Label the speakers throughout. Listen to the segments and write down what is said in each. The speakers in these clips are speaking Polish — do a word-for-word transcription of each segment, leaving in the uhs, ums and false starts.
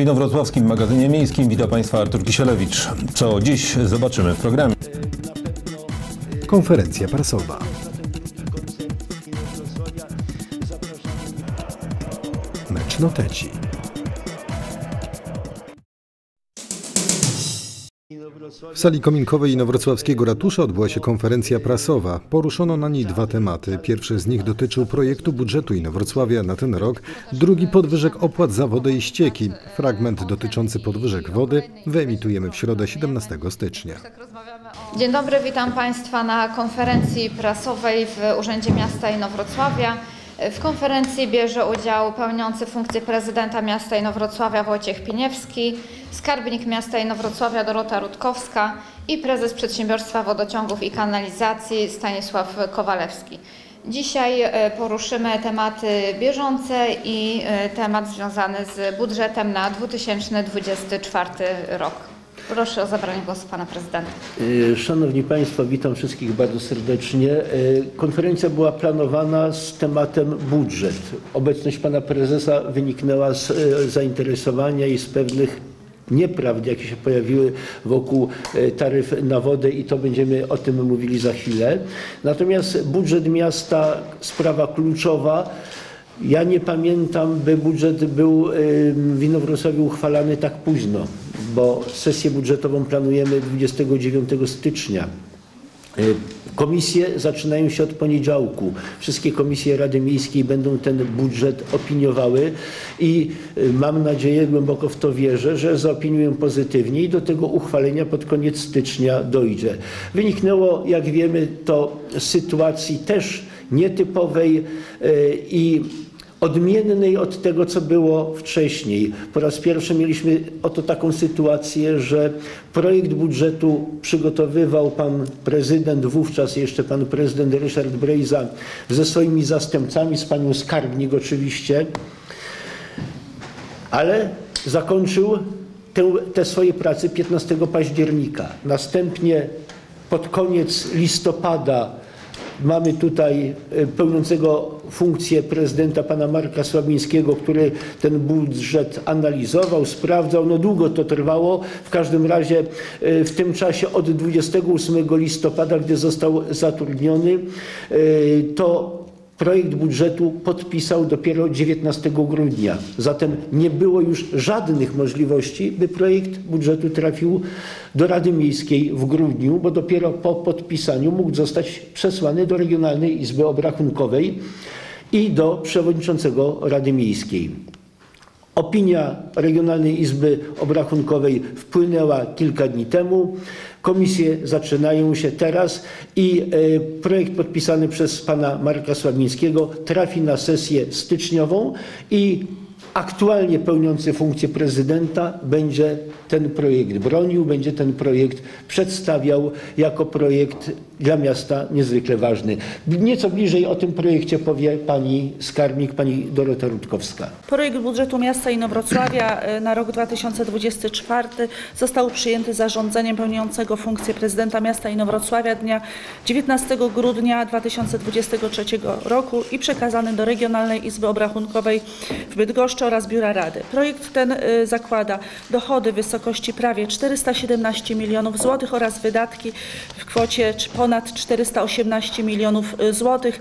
Speaker 1: W inowrocławskim magazynie miejskim wita Państwa Artur Kisielewicz. Co dziś zobaczymy w programie.
Speaker 2: Konferencja prasowa. Mecz Noteci. W sali kominkowej inowrocławskiego ratusza odbyła się konferencja prasowa. Poruszono na niej dwa tematy. Pierwszy z nich dotyczył projektu budżetu Inowrocławia na ten rok, drugi podwyżek opłat za wodę i ścieki. Fragment dotyczący podwyżek wody wyemitujemy w środę siedemnastego stycznia.
Speaker 3: Dzień dobry, witam Państwa na konferencji prasowej w Urzędzie Miasta Inowrocławia. W konferencji bierze udział pełniący funkcję prezydenta miasta Inowrocławia Wojciech Piniewski, skarbnik miasta Inowrocławia Dorota Rutkowska i prezes Przedsiębiorstwa Wodociągów i Kanalizacji Stanisław Kowalewski. Dzisiaj poruszymy tematy bieżące i temat związany z budżetem na dwa tysiące dwudziesty czwarty rok. Proszę o zabranie głosu pana prezydenta.
Speaker 4: Szanowni Państwo, witam wszystkich bardzo serdecznie. Konferencja była planowana z tematem budżet. Obecność pana prezesa wyniknęła z zainteresowania i z pewnych nieprawd, jakie się pojawiły wokół taryf na wodę i to będziemy o tym mówili za chwilę. Natomiast budżet miasta, sprawa kluczowa. Ja nie pamiętam, by budżet był w Inowrocławiu uchwalany tak późno, bo sesję budżetową planujemy dwudziestego dziewiątego stycznia. Komisje zaczynają się od poniedziałku. Wszystkie komisje Rady Miejskiej będą ten budżet opiniowały i mam nadzieję, głęboko w to wierzę, że zaopiniują pozytywnie i do tego uchwalenia pod koniec stycznia dojdzie. Wyniknęło, jak wiemy, to z sytuacji też nietypowej i odmiennej od tego, co było wcześniej. Po raz pierwszy mieliśmy oto taką sytuację, że projekt budżetu przygotowywał pan prezydent, wówczas jeszcze pan prezydent Ryszard Brejza ze swoimi zastępcami, z panią skarbnik oczywiście, ale zakończył te, te swoje prace piętnastego października. Następnie pod koniec listopada mamy tutaj pełniącego funkcję prezydenta pana Marka Słabińskiego, który ten budżet analizował, sprawdzał. No długo to trwało. W każdym razie w tym czasie od dwudziestego ósmego listopada, gdy został zatrudniony, to projekt budżetu podpisał dopiero dziewiętnastego grudnia. Zatem nie było już żadnych możliwości, by projekt budżetu trafił do Rady Miejskiej w grudniu, bo dopiero po podpisaniu mógł zostać przesłany do Regionalnej Izby Obrachunkowej i do przewodniczącego Rady Miejskiej. Opinia Regionalnej Izby Obrachunkowej wpłynęła kilka dni temu. Komisje zaczynają się teraz i projekt podpisany przez pana Marka Słabińskiego trafi na sesję styczniową i aktualnie pełniący funkcję prezydenta będzie ten projekt bronił, będzie ten projekt przedstawiał jako projekt dla miasta niezwykle ważny. Nieco bliżej o tym projekcie powie pani skarbnik, pani Dorota Rutkowska.
Speaker 5: Projekt budżetu miasta Inowrocławia na rok dwa tysiące dwudziesty czwarty został przyjęty zarządzeniem pełniącego funkcję prezydenta miasta Inowrocławia dnia dziewiętnastego grudnia dwa tysiące dwudziestego trzeciego roku i przekazany do Regionalnej Izby Obrachunkowej w Bydgoszczy oraz Biura Rady. Projekt ten zakłada dochody w wysokości prawie czterysta siedemnaście milionów złotych oraz wydatki w kwocie ponad czterysta osiemnaście milionów złotych.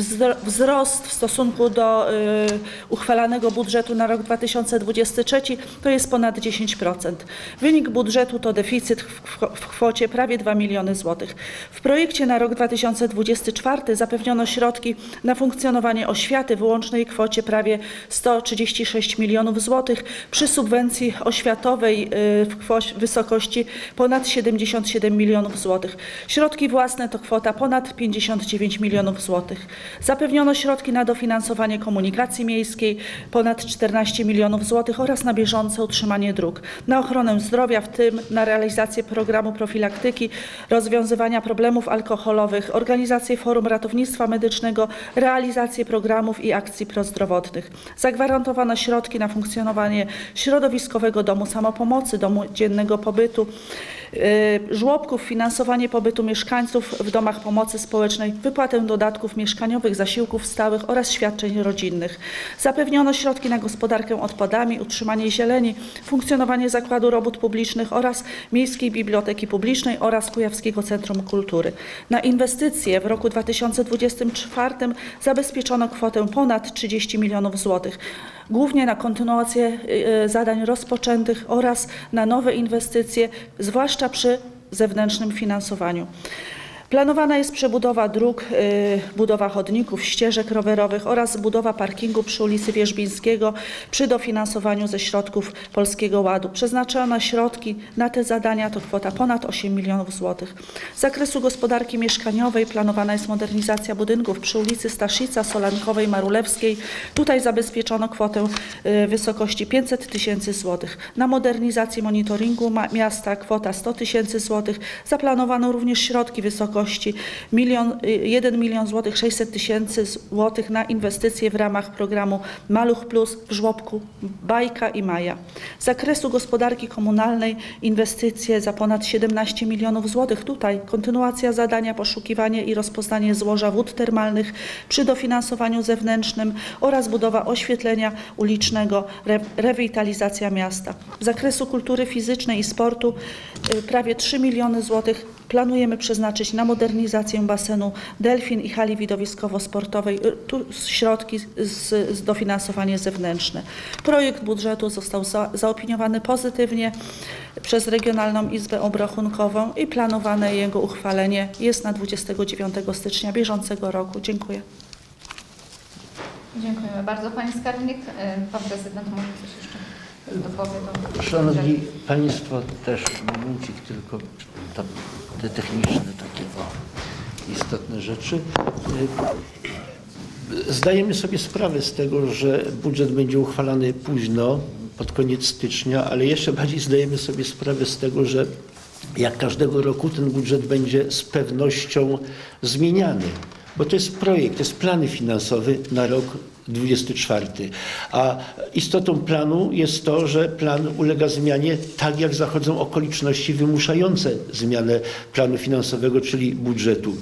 Speaker 5: Wzrost w stosunku do uchwalanego budżetu na rok dwa tysiące dwudziesty trzeci to jest ponad dziesięć procent. Wynik budżetu to deficyt w kwocie prawie dwa miliony złotych. W projekcie na rok dwa tysiące dwudziesty czwarty zapewniono środki na funkcjonowanie oświaty w łącznej kwocie prawie sto trzydzieści sześć milionów złotych przy subwencji oświatowej w wysokości ponad siedemdziesiąt siedem milionów złotych. Środki własne to kwota ponad pięćdziesiąt dziewięć milionów złotych. Zapewniono środki na dofinansowanie komunikacji miejskiej ponad czternaście milionów złotych oraz na bieżące utrzymanie dróg, na ochronę zdrowia, w tym na realizację programu profilaktyki, rozwiązywania problemów alkoholowych, organizację forum ratownictwa medycznego, realizację programów i akcji prozdrowotnych. Zagwarantowano środki na funkcjonowanie środowiskowego domu samopomocy, domu dziennego pobytu żłobków, finansowanie pobytu mieszkańców w domach pomocy społecznej, wypłatę dodatków mieszkaniowych, zasiłków stałych oraz świadczeń rodzinnych. Zapewniono środki na gospodarkę odpadami, utrzymanie zieleni, funkcjonowanie Zakładu Robót Publicznych oraz Miejskiej Biblioteki Publicznej oraz Kujawskiego Centrum Kultury. Na inwestycje w roku dwa tysiące dwudziestym czwartym zabezpieczono kwotę ponad trzydzieści milionów złotych. Głównie na kontynuację zadań rozpoczętych oraz na nowe inwestycje, zwłaszcza przy zewnętrznym finansowaniu. Planowana jest przebudowa dróg, budowa chodników, ścieżek rowerowych oraz budowa parkingu przy ulicy Wierzbińskiego przy dofinansowaniu ze środków Polskiego Ładu. Przeznaczone środki na te zadania to kwota ponad osiem milionów złotych. Z zakresu gospodarki mieszkaniowej planowana jest modernizacja budynków przy ulicy Staszica, Solankowej, Marulewskiej. Tutaj zabezpieczono kwotę w wysokości pięćset tysięcy złotych. Na modernizację monitoringu miasta kwota sto tysięcy złotych. Zaplanowano również środki wysokości jeden milion złotych sześćset tysięcy złotych na inwestycje w ramach programu Maluch Plus w żłobku Bajka i Maja. Z zakresu gospodarki komunalnej inwestycje za ponad siedemnaście milionów złotych. Tutaj kontynuacja zadania poszukiwanie i rozpoznanie złoża wód termalnych przy dofinansowaniu zewnętrznym oraz budowa oświetlenia ulicznego, re, rewitalizacja miasta. Z zakresu kultury fizycznej i sportu prawie trzy miliony złotych planujemy przeznaczyć na modernizację basenu Delfin i hali widowiskowo-sportowej. Tu środki z, z dofinansowanie zewnętrzne. Projekt budżetu został za, zaopiniowany pozytywnie przez Regionalną Izbę Obrachunkową i planowane jego uchwalenie jest na dwudziestego dziewiątego stycznia bieżącego roku. Dziękuję.
Speaker 3: Dziękujemy bardzo. Pani skarbnik, pan prezydent może coś jeszcze dopowie do...
Speaker 4: Szanowni Państwo, też momencik tylko tam te techniczne takie o, istotne rzeczy. Zdajemy sobie sprawę z tego, że budżet będzie uchwalany późno, pod koniec stycznia, ale jeszcze bardziej zdajemy sobie sprawę z tego, że jak każdego roku ten budżet będzie z pewnością zmieniany, bo to jest projekt, to jest plany finansowy na rok dwudziesty czwarty. A istotą planu jest to, że plan ulega zmianie tak, jak zachodzą okoliczności wymuszające zmianę planu finansowego, czyli budżetu.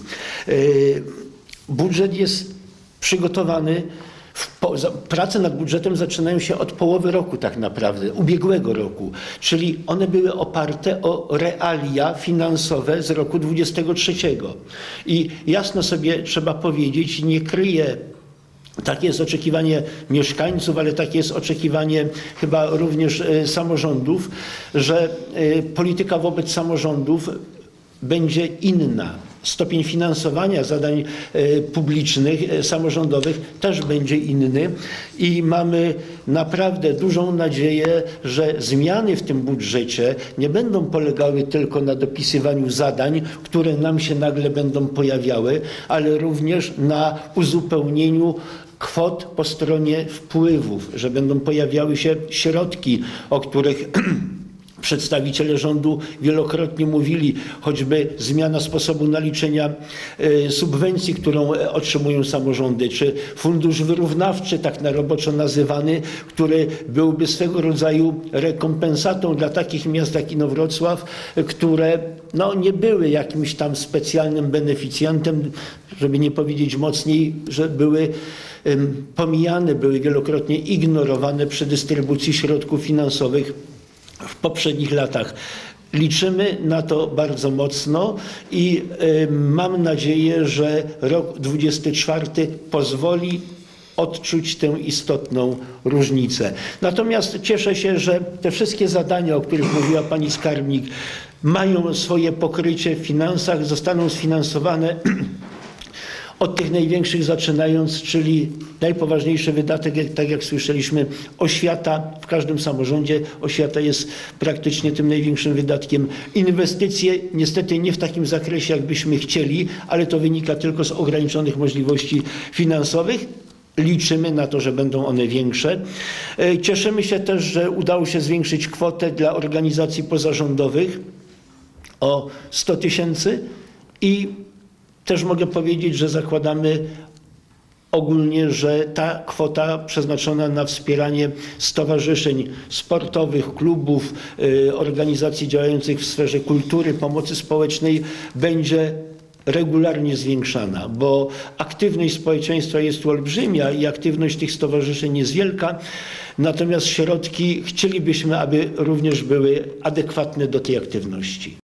Speaker 4: Budżet jest przygotowany, prace nad budżetem zaczynają się od połowy roku tak naprawdę, ubiegłego roku, czyli one były oparte o realia finansowe z roku dwudziestego trzeciego. I jasno sobie trzeba powiedzieć, nie kryję, takie jest oczekiwanie mieszkańców, ale takie jest oczekiwanie chyba również samorządów, że polityka wobec samorządów będzie inna. Stopień finansowania zadań publicznych, samorządowych też będzie inny i mamy naprawdę dużą nadzieję, że zmiany w tym budżecie nie będą polegały tylko na dopisywaniu zadań, które nam się nagle będą pojawiały, ale również na uzupełnieniu kwot po stronie wpływów, że będą pojawiały się środki, o których przedstawiciele rządu wielokrotnie mówili, choćby zmiana sposobu naliczenia subwencji, którą otrzymują samorządy, czy fundusz wyrównawczy, tak na roboczo nazywany, który byłby swego rodzaju rekompensatą dla takich miast jak Inowrocław, które no, nie były jakimś tam specjalnym beneficjentem, żeby nie powiedzieć mocniej, że były pomijane, były wielokrotnie ignorowane przy dystrybucji środków finansowych w poprzednich latach. Liczymy na to bardzo mocno i y, mam nadzieję, że rok dwudziesty czwarty pozwoli odczuć tę istotną różnicę. Natomiast cieszę się, że te wszystkie zadania, o których mówiła pani skarbnik, mają swoje pokrycie w finansach, zostaną sfinansowane od tych największych zaczynając, czyli najpoważniejszy wydatek, tak jak słyszeliśmy, oświata. W każdym samorządzie oświata jest praktycznie tym największym wydatkiem. Inwestycje niestety nie w takim zakresie, jakbyśmy chcieli, ale to wynika tylko z ograniczonych możliwości finansowych. Liczymy na to, że będą one większe. Cieszymy się też, że udało się zwiększyć kwotę dla organizacji pozarządowych o sto tysięcy i też mogę powiedzieć, że zakładamy ogólnie, że ta kwota przeznaczona na wspieranie stowarzyszeń sportowych, klubów, y, organizacji działających w sferze kultury, pomocy społecznej będzie regularnie zwiększana, bo aktywność społeczeństwa jest olbrzymia i aktywność tych stowarzyszeń jest wielka, natomiast środki chcielibyśmy, aby również były adekwatne do tej aktywności.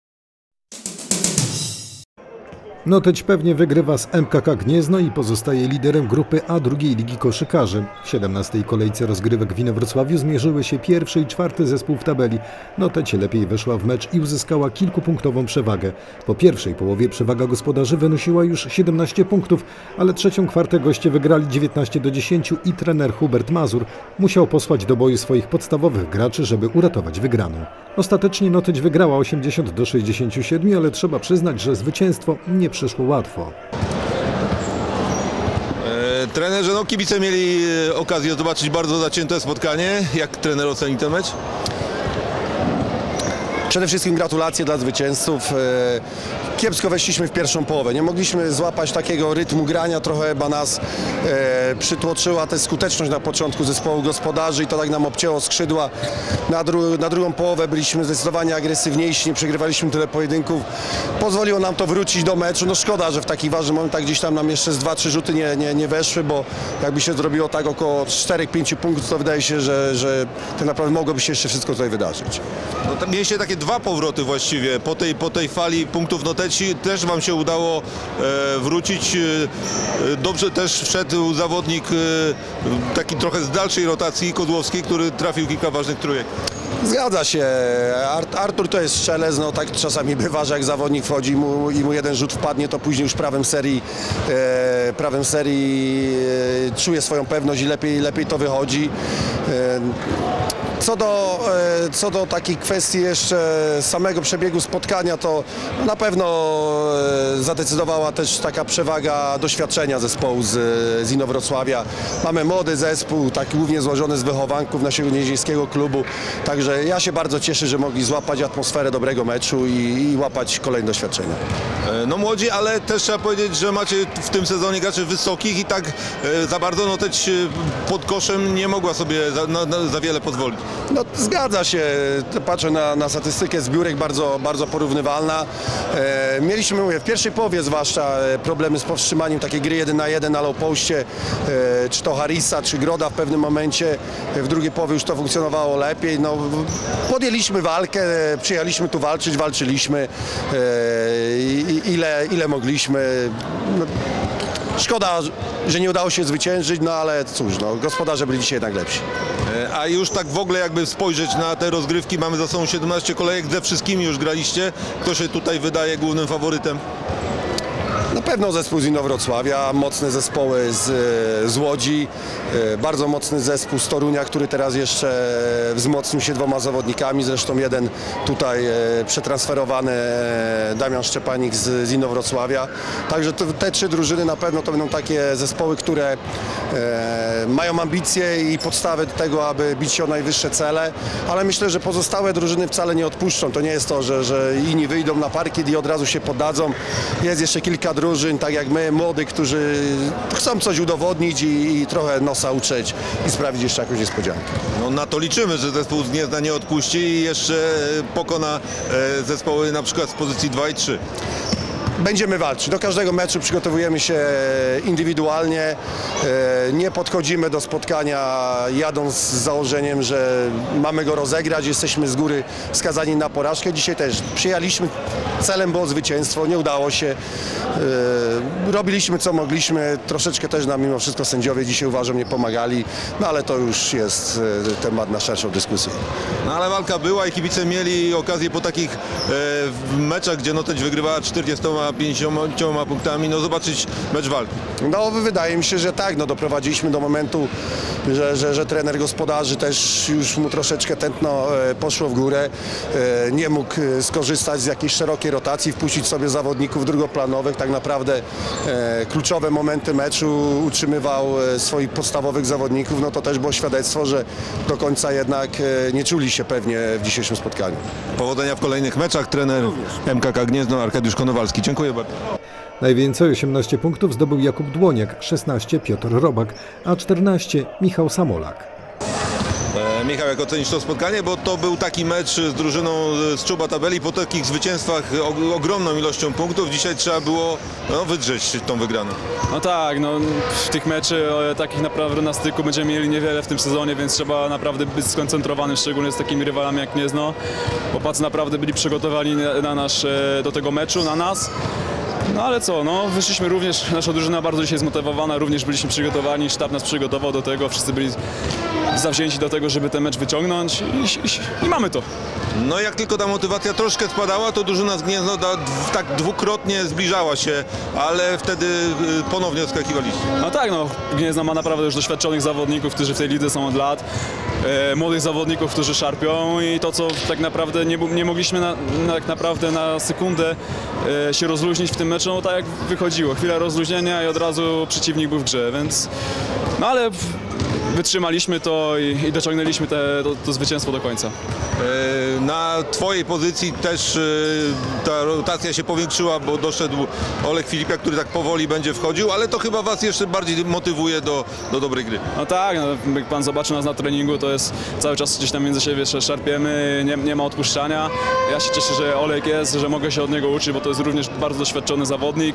Speaker 2: Noteć pewnie wygrywa z M K K Gniezno i pozostaje liderem grupy A drugiej Ligi Koszykarzy. W siedemnastej kolejce rozgrywek w Inowrocławiu zmierzyły się pierwszy i czwarty zespół w tabeli. Noteć lepiej weszła w mecz i uzyskała kilkupunktową przewagę. Po pierwszej połowie przewaga gospodarzy wynosiła już siedemnaście punktów, ale trzecią kwartę goście wygrali dziewiętnaście do dziesięciu i trener Hubert Mazur musiał posłać do boju swoich podstawowych graczy, żeby uratować wygraną. Ostatecznie Noteć wygrała osiemdziesiąt do sześćdziesięciu siedmiu, ale trzeba przyznać, że zwycięstwo nie przyszło łatwo.
Speaker 1: E, trenerze, no kibice mieli okazję zobaczyć bardzo zacięte spotkanie. Jak trener oceni ten mecz?
Speaker 6: Przede wszystkim gratulacje dla zwycięzców. Kiepsko weszliśmy w pierwszą połowę. Nie mogliśmy złapać takiego rytmu grania. Trochę chyba nas e, przytłoczyła ta skuteczność na początku zespołu gospodarzy i to tak nam obcięło skrzydła. Na, dru na drugą połowę byliśmy zdecydowanie agresywniejsi, nie przegrywaliśmy tyle pojedynków. Pozwoliło nam to wrócić do meczu. No szkoda, że w takich ważnych momentach gdzieś tam nam jeszcze z dwa, trzy rzuty nie, nie, nie weszły, bo jakby się zrobiło tak około czterech, pięciu punktów, to wydaje się, że, że tak naprawdę mogłoby się jeszcze wszystko tutaj wydarzyć.
Speaker 1: No, tam mieliście takie dwa powroty właściwie. Po tej, po tej fali punktów Noteci też wam się udało e, wrócić. E, dobrze też wszedł zawodnik e, taki trochę z dalszej rotacji, Kozłowski, który trafił kilka ważnych trójek.
Speaker 6: Zgadza się. Artur to jest strzelec, no tak czasami bywa, że jak zawodnik wchodzi mu, i mu jeden rzut wpadnie, to później już prawem serii, e, prawem serii e, czuje swoją pewność i lepiej, lepiej to wychodzi. E, Co do, co do takiej kwestii jeszcze samego przebiegu spotkania, to na pewno zadecydowała też taka przewaga doświadczenia zespołu z, z Inowrocławia. Mamy młody zespół, tak głównie złożony z wychowanków naszego niedzielskiego klubu, także ja się bardzo cieszę, że mogli złapać atmosferę dobrego meczu i, i łapać kolejne doświadczenia.
Speaker 1: No młodzi, ale też trzeba powiedzieć, że macie w tym sezonie graczy wysokich i tak za bardzo Noteć pod koszem nie mogła sobie za, na, na, za wiele pozwolić.
Speaker 6: No zgadza się, patrzę na, na statystykę zbiórek bardzo, bardzo porównywalna. E, mieliśmy, mówię, w pierwszej połowie zwłaszcza problemy z powstrzymaniem takiej gry jeden na jeden na low postie, e, czy to Harrisa, czy Groda w pewnym momencie. W drugiej połowie już to funkcjonowało lepiej. No, podjęliśmy walkę, przyjechaliśmy tu walczyć, walczyliśmy e, i, ile, ile mogliśmy. No, szkoda, że nie udało się zwyciężyć, no ale cóż, no, gospodarze byli dzisiaj jednak lepsi.
Speaker 1: A już tak w ogóle jakby spojrzeć na te rozgrywki, mamy za sobą siedemnaście kolejek, ze wszystkimi już graliście. Kto się tutaj wydaje głównym faworytem?
Speaker 6: Na pewno zespół z Inowrocławia, mocne zespoły z, z Łodzi, bardzo mocny zespół z Torunia, który teraz jeszcze wzmocnił się dwoma zawodnikami, zresztą jeden tutaj przetransferowany Damian Szczepanik z, z Inowrocławia. Także to, te trzy drużyny na pewno to będą takie zespoły, które e, mają ambicje i podstawę do tego, aby bić się o najwyższe cele, ale myślę, że pozostałe drużyny wcale nie odpuszczą. To nie jest to, że, że inni wyjdą na parkiet i od razu się poddadzą. Jest jeszcze kilka drużyn, tak jak my, młodych, którzy chcą coś udowodnić i, i trochę nosa utrzeć i sprawić jeszcze jakąś niespodziankę.
Speaker 1: No na to liczymy, że zespół z Gniezna nie odpuści i jeszcze pokona e, zespoły na przykład z pozycji dwa i trzy.
Speaker 6: Będziemy walczyć. Do każdego meczu przygotowujemy się indywidualnie. Nie podchodzimy do spotkania jadąc z założeniem, że mamy go rozegrać. Jesteśmy z góry skazani na porażkę. Dzisiaj też przyjechaliśmy. Celem było zwycięstwo. Nie udało się. Robiliśmy co mogliśmy. Troszeczkę też nam mimo wszystko sędziowie dzisiaj uważam nie pomagali. No ale to już jest temat na szerszą dyskusję.
Speaker 1: No ale walka była i kibice mieli okazję po takich e, meczach, gdzie Noteć wygrywała czterdziestoma pięcioma punktami, no zobaczyć mecz walki.
Speaker 6: No wydaje mi się, że tak, no doprowadziliśmy do momentu, że, że, że trener gospodarzy też już mu troszeczkę tętno poszło w górę, nie mógł skorzystać z jakiejś szerokiej rotacji, wpuścić sobie zawodników drugoplanowych, tak naprawdę kluczowe momenty meczu utrzymywał swoich podstawowych zawodników, no to też było świadectwo, że do końca jednak nie czuli się pewnie w dzisiejszym spotkaniu.
Speaker 1: Powodzenia w kolejnych meczach, trener M K K Gniezno Arkadiusz Konowalski. Dziękuję bardzo.
Speaker 2: Najwięcej osiemnaście punktów zdobył Jakub Dłoniak, szesnaście Piotr Robak, a czternaście Michał Samolak.
Speaker 1: E, Michał, jak ocenisz to spotkanie? Bo to był taki mecz z drużyną z czoła tabeli. Po takich zwycięstwach o, ogromną ilością punktów. Dzisiaj trzeba było no, wydrzeć tą wygraną.
Speaker 7: No tak, no, tych meczy o, takich naprawdę na styku będziemy mieli niewiele w tym sezonie, więc trzeba naprawdę być skoncentrowanym, szczególnie z takimi rywalami jak Gniezno. Chłopacy naprawdę byli przygotowani na, na nasz, do tego meczu, na nas. No ale co, no wyszliśmy również, nasza drużyna bardzo dzisiaj zmotywowana, również byliśmy przygotowani, sztab nas przygotował do tego, wszyscy byli zawzięci do tego, żeby ten mecz wyciągnąć i, i, i mamy to.
Speaker 1: No jak tylko ta motywacja troszkę spadała, to drużyna z Gniezno da, tak dwukrotnie zbliżała się, ale wtedy ponownie odskakiwaliście.
Speaker 7: No tak, no Gniezno ma naprawdę już doświadczonych zawodników, którzy w tej lidze są od lat, e, młodych zawodników, którzy szarpią i to, co tak naprawdę nie, nie mogliśmy na, na, tak naprawdę na sekundę e, się rozluźnić w tym meczu, no tak jak wychodziło, chwila rozluźnienia i od razu przeciwnik był w grze, więc no ale wytrzymaliśmy to i, i dociągnęliśmy te, to, to zwycięstwo do końca.
Speaker 1: Na twojej pozycji też ta rotacja się powiększyła, bo doszedł Olek Filipia, który tak powoli będzie wchodził, ale to chyba was jeszcze bardziej motywuje do, do dobrej gry.
Speaker 7: No tak, no, jak pan zobaczy nas na treningu, to jest cały czas gdzieś tam między siebie szarpiemy, nie, nie ma odpuszczania. Ja się cieszę, że Olek jest, że mogę się od niego uczyć, bo to jest również bardzo doświadczony zawodnik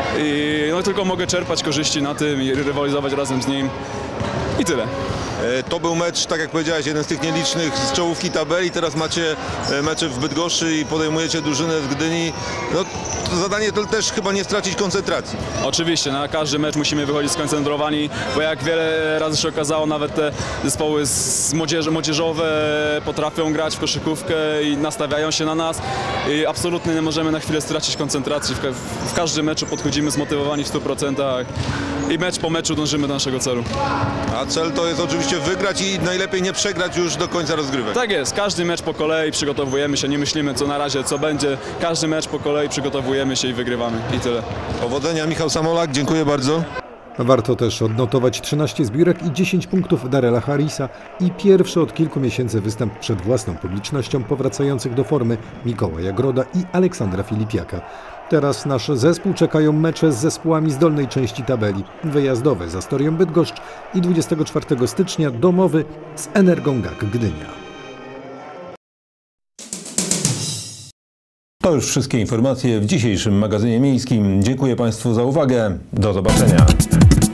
Speaker 7: i no, tylko mogę czerpać korzyści na tym i rywalizować razem z nim. I tyle.
Speaker 1: To był mecz, tak jak powiedziałeś, jeden z tych nielicznych z czołówki tabeli. Teraz macie mecze w Bydgoszczy i podejmujecie drużynę z Gdyni. No, to zadanie to też chyba nie stracić koncentracji.
Speaker 7: Oczywiście, na każdy mecz musimy wychodzić skoncentrowani, bo jak wiele razy się okazało, nawet te zespoły z młodzieży, młodzieżowe potrafią grać w koszykówkę i nastawiają się na nas. I absolutnie nie możemy na chwilę stracić koncentracji. W, ka w każdym meczu podchodzimy zmotywowani w stu procentach i mecz po meczu dążymy do naszego celu.
Speaker 1: A cel to jest oczywiście wygrać i najlepiej nie przegrać już do końca rozgrywek.
Speaker 7: Tak jest, każdy mecz po kolei przygotowujemy się, nie myślimy co na razie, co będzie. Każdy mecz po kolei przygotowujemy się i wygrywamy i tyle.
Speaker 1: Powodzenia, Michał Samolak, dziękuję bardzo.
Speaker 2: Warto też odnotować trzynaście zbiórek i dziesięć punktów Darela Harrisa i pierwszy od kilku miesięcy występ przed własną publicznością powracających do formy Mikołaja Groda i Aleksandra Filipiaka. Teraz nasz zespół czekają mecze z zespołami z dolnej części tabeli. Wyjazdowe z Astorią Bydgoszcz i dwudziestego czwartego stycznia domowy z Energą G A K Gdynia.
Speaker 8: To już wszystkie informacje w dzisiejszym magazynie miejskim. Dziękuję Państwu za uwagę. Do zobaczenia.